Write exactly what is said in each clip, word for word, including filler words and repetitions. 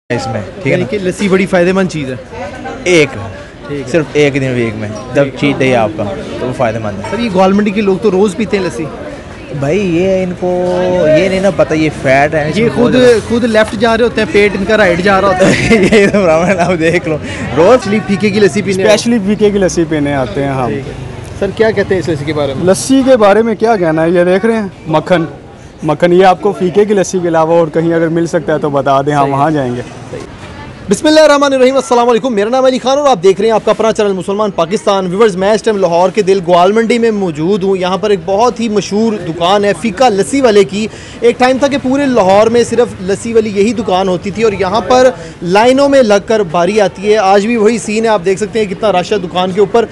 इसमें ठीक है ना कि लस्सी बड़ी फ़ायदेमंद चीज़ है। एक सिर्फ एक दिन वीक में जब चीट डे है आपका तो वो फ़ायदेमंद है। सर ये गवर्नमेंट के लोग तो रोज़ पीते हैं लस्सी। भाई ये इनको ये नहीं ना पता ये फैट है। ये खुद खुद लेफ्ट जा रहे होते हैं, पेट इनका राइट जा रहा होता है। ये तो ब्राह्मण आप देख लो रोज़ फीके की लस्सी पीने स्पेशली फीके की लस्सी पीने आते हैं हम। सर क्या कहते हैं इस लस्सी के बारे में? लस्सी के बारे में क्या कहना है, ये देख रहे हैं मक्खन मक्खन ये आपको फीके की लस्सी के अलावा और कहीं अगर मिल सकता है तो बता दें, हम वहाँ जाएंगे। बिस्मिल्लाहिर्रहमानिर्रहीम, अस्सलाम वालेकुम। मेरा नाम अली खान और आप देख रहे हैं आपका अपना चैनल मुसलमान पाकिस्तान। व्यूअर्स, मैं इस टाइम लाहौर के दिल ग्वाल मंडी में मौजूद हूँ। यहाँ पर एक बहुत ही मशहूर दुकान है फ़ीका लस्सी वाले की। एक टाइम था कि पूरे लाहौर में सिर्फ लस्सी वाली यही दुकान होती थी और यहाँ पर लाइनों में लग कर बारी आती है। आज भी वही सीन है, आप देख सकते हैं कितना रश है दुकान के ऊपर।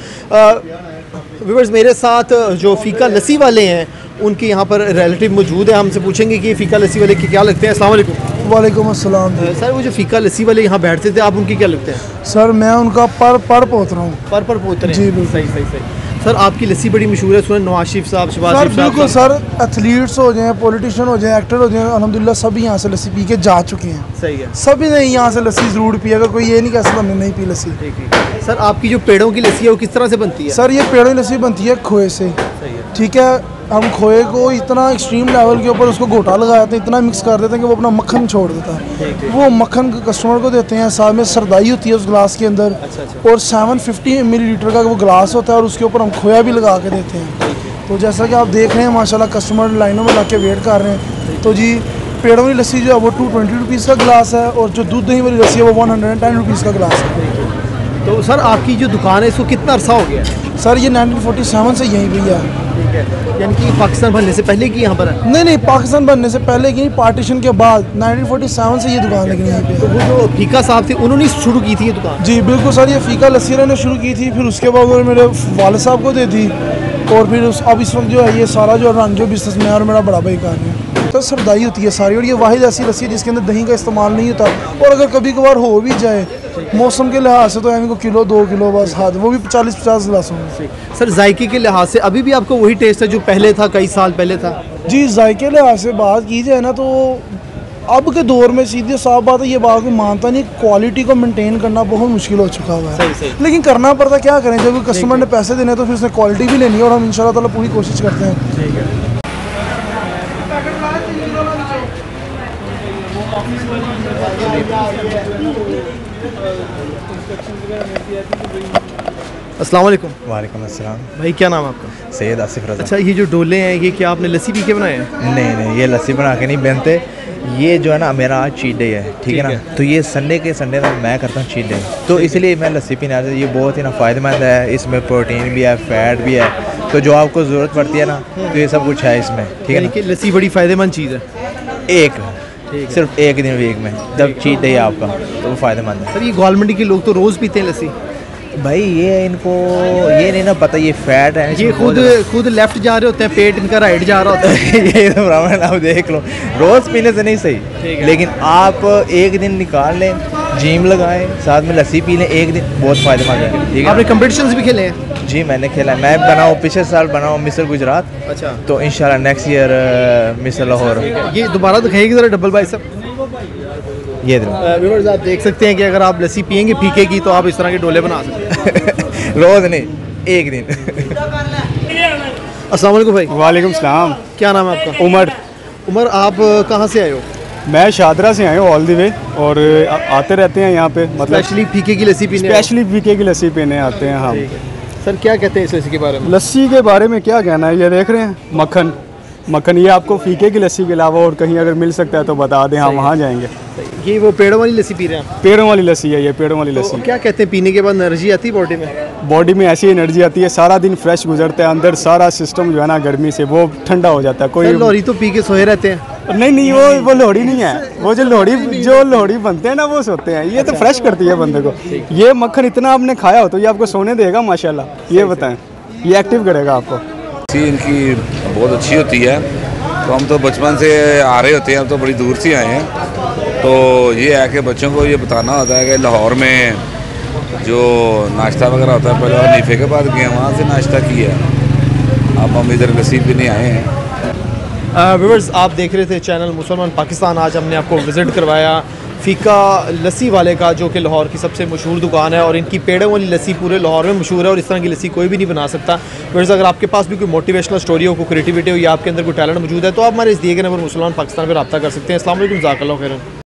व्यूअर्स, मेरे साथ जो फ़ीका लस्सी वाले हैं उनके यहाँ पर रिलेटिव मौजूद है, हमसे पूछेंगे कि फ़ीका लस्सी वाले के क्या लगते हैं। अस्सलाम वालेकुम। वालेकुम अस्सलाम। सर वो जो फ़ीका लस्सी वाले यहाँ बैठते थे, आप उनके क्या लगते हैं? सर मैं उनका पर पर पोत रहा हूँ। पर पर पोत रहे हैं? जी बिल्कुल। सही सही सही। सर आपकी लस्सी बड़ी मशहूर है, सुना नवाज शरीफ साहब, शहबाज शरीफ साहब। बिल्कुल सर, एथलीट्स हो जाएं, पॉलिटिशियन हो जाएं, एक्टर हो जाएं, अल्हम्दुलिल्लाह सभी यहाँ से लस्सी पी के जा चुके हैं। सही है। सभी ने यहाँ से लस्सी ज़रूर पी, अगर कोई ये नहीं कह सकता हमने नहीं पी लस्सी। सर आपकी जो पेड़ों की लस्सी है वो किस तरह से बनती है? सर ये पेड़ों की लस्सी बनती है खोए से। ठीक है, हम खोए को इतना एक्सट्रीम लेवल के ऊपर उसको घोटा लगा देते हैं, इतना मिक्स कर देते हैं कि वो अपना मक्खन छोड़ देता है। वो मक्खन कस्टमर को देते हैं, साथ में सरदाई होती है उस गिलास के अंदर। अच्छा अच्छा। और सेवन फिफ्टी मिलीलीटर का वो गिलास होता है और उसके ऊपर हम खोया भी लगा के देते हैं। तो जैसा कि आप देख रहे हैं माशाल्लाह कस्टमर लाइनों में लग के वेट कर रहे हैं। तो जी पेड़ों वाली लस्सी जो है वो टू ट्वेंटी रुपीज़ का गिलास है और जो दूध दही वाली लस्सी है वो one hundred and ten rupees का गिलास है। तो सर आपकी जो दुकान है इसको कितना अरसा हो गया है? सर ये नाइनटीन फोर्टी सेवन से यहीं पे है। यानी कि पाकिस्तान बनने से पहले की यहाँ पर है? नहीं नहीं, पाकिस्तान बनने से पहले की, पार्टीशन के बाद नाइनटीन फोर्टी सेवन से ये दुकान लगी यहीं पे। तो वो जो फ़ीका साहब थे उन्होंने शुरू की थी ये दुकान? जी बिल्कुल सर, ये फ़ीका लस्सी ने शुरू की थी, फिर उसके बाद वो मेरे वाले साहब को दे दी और फिर उस अब इस वक्त जो है ये सारा जो रन जो बिजनेस में और मेरा बड़ा भाई काम है। तो सरदाई होती है सारी और ये वाहिद ऐसी लस्सी है जिसके अंदर दही का इस्तेमाल नहीं होता। और अगर कभी कभार हो भी जाए मौसम के लिहाज से तो यानी को किलो दो किलो बस हाथ, वो भी चालीस पचास गिलासों में। सर जायके के लिहाज से अभी भी आपको वही टेस्ट है जो पहले था, कई साल पहले था? जी जायके लिहाज से बात की जाए ना तो अब के दौर में सीधी साफ बात है, ये बात कोई मानता नहीं, क्वालिटी को मेंटेन करना बहुत मुश्किल हो चुका हुआ है। सही, सही। लेकिन करना पड़ता, क्या करें, जब कस्टमर ने पैसे देने तो फिर उसने क्वालिटी भी लेनी है और हम इंशाल्लाह ताला पूरी कोशिश करते हैं। अस्सलाम वालेकुम। वालेकुम अस्सलाम। भाई क्या नाम है आपका? सैयद आसिफ रज़ा। अच्छा, ये जो डोले हैं ये क्या आपने लस्सी पी के बनाए हैं? नहीं नहीं, ये लस्सी बना के नहीं बनते। ये जो है ना मेरा आज चीट डे है, ठीक है ना, तो ये संडे के संडे ना मैं करता हूँ चीट डे, तो इसलिए मैं लस्सी पीने आता हूँ। ये बहुत ही ना फ़ायदेमंद है, इसमें प्रोटीन भी है, फैट भी है, तो जो आपको ज़रूरत पड़ती है ना तो ये सब कुछ है इसमें, ठीक है ना। कि लस्सी बड़ी फ़ायदेमंद चीज़ है। एक सिर्फ एक दिन वीक में जब चीट डे है आपका तो वो फ़ायदेमंद है। सर ये गवर्नमेंट के लोग तो रोज़ पीते हैं लस्सी। भाई ये इनको ये नहीं ना पता ये फैट है। ये खुद खुद लेफ्ट जा रहे होते हैं, पेट इनका राइट जा रहा होता है। ये तो ब्राह्मण आप देख लो, रोज़ पीने से नहीं सही, लेकिन आप एक दिन निकाल लें, जिम लगाएं, साथ में लस्सी पी लें एक दिन, बहुत फ़ायदेमंद है। ठीक है, आपने कॉम्पिटिशन्स भी खेले हैं? जी मैंने खेला है, मैं बना हूँ, पिछले साल बना हूँ मिस्टर गुजरात। अच्छा। तो इंशाल्लाह नेक्स्ट ईयर मिस्टर लाहौर। ये दोबारा दिखाइएगी ज़रा डबल भाई साहब। ये व्यूअर्स आप देख सकते हैं कि अगर आप लस्सी पियेंगे फीके की तो आप इस तरह के डोले बना सकते हैं। रोज़ नहीं, एक दिन। अस्सलाम वालेकुम भाई। वालेकुम सलाम। क्या नाम है आपका? उमर। उमर, आप कहाँ से आए हो? मैं शादरा से आया हूँ ऑल द वे, और आते रहते हैं यहाँ पे, मतलब स्पेशली फीके की लस्सी पीने? स्पेशली फीके की लस्सी पीने आते हैं हम। सर क्या कहते हैं इस लस्सी के बारे में? लस्सी के बारे में क्या कहना है, ये देख रहे हैं मक्खन मक्खन ये आपको फीके की लस्सी के अलावा और कहीं अगर मिल सकता है तो बता दें, हम वहाँ जाएंगे। ये वो पेड़ों वाली लस्सी पी रहे हैं? पेड़ों वाली लस्सी है ये, पेड़ों वाली तो लस्सी। क्या कहते हैं, पीने के बाद एनर्जी आती है बॉडी में? बॉडी में ऐसी एनर्जी आती है, सारा दिन फ्रेश गुजरता है, अंदर सारा सिस्टम जो है ना गर्मी से वो ठंडा हो जाता है। कोई लोहड़ी तो पी के सोए रहते हैं? नहीं नहीं, वो वो लोहड़ी नहीं है, वो जो लोहड़ी जो लोहड़ी बनते हैं ना वो सोते हैं, ये तो फ्रेश करती है बंदे को। ये मक्खन इतना आपने खाया हो तो ये आपको सोने देगा माशाल्लाह। ये बताएं, ये एक्टिव करेगा आपको। इनकी बहुत अच्छी होती है, तो हम तो बचपन से आ रहे होते हैं, हम तो बड़ी दूर से आए हैं। तो ये है कि बच्चों को ये बताना होता है कि लाहौर में जो नाश्ता वगैरह होता है, पहले हनीफे के बाद गए वहाँ से नाश्ता किया, अब हम इधर लस्सी पीने आए हैं। व्यूअर्स आप देख रहे थे चैनल मुसलमान पाकिस्तान। आज हमने आपको विज़िट करवाया फ़ीका लस्सी वाले का, जो कि लाहौर की सबसे मशहूर दुकान है और इनकी पेड़ों वाली लस्सी पूरे लाहौर में मशहूर है और इस तरह की लस्सी कोई भी नहीं बना सकता। वैसे अगर आपके पास भी कोई मोटिवेशनल स्टोरी हो, कोई क्रिएटिविटी हो या आपके अंदर कोई टैलेंट मौजूद है तो आप हमारे इस दिए गए नंबर मुसलमान पाकिस्तान पर रब्ता कर सकते हैं। अस्सलाम वालेकुम, जज़ाकल्लाह खैरन।